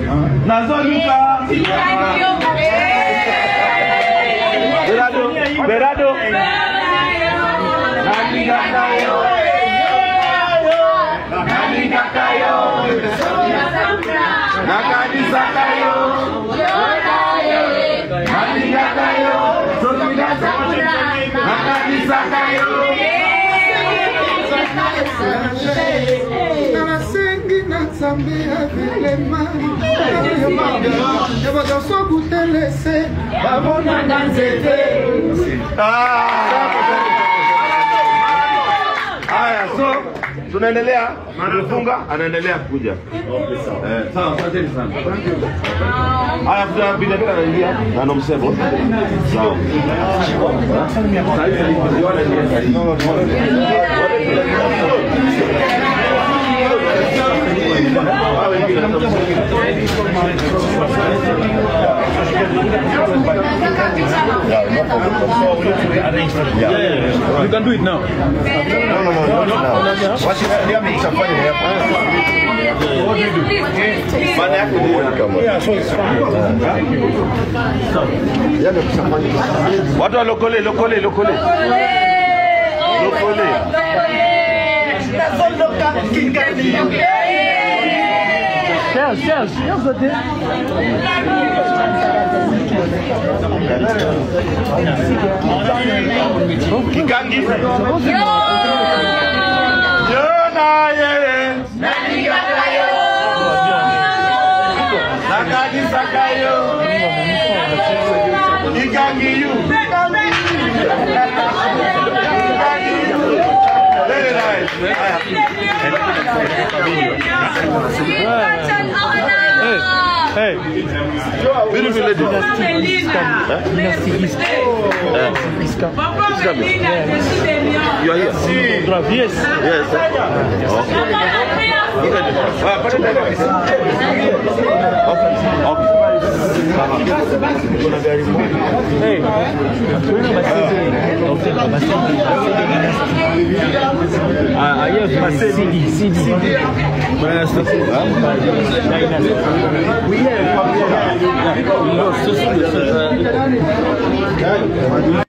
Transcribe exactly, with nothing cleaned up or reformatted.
Nazonika. Berado, Berado. Nanigakayo. Nanigakayo. Nakadisakayo. Nanigakayo. Nakadisakayo. Nanasengi na Nzambe avilema Yaba doso kutelese Babona na nzete. Haya, so tunaendelea, tunafunga, anaendelea kuja. Eh, sawa, asante sana. Haya, tutabidi tena kuingia na nomsebo. Sawa. You can do it now. No, no, no, no, no. What you have me to find here? What do you do? Yeah, so it's fine. What are Lokole, Lokole, Lokole? Lokole. Yes, yes, yes, but then. Kikangi. Yona ye. Nanigakayo. Nakadisakayo. Kikangi you. Very nice. Hey, hey, beautiful lady. You are here. Yes. Yes. Hey. I have my C D. C D. We have.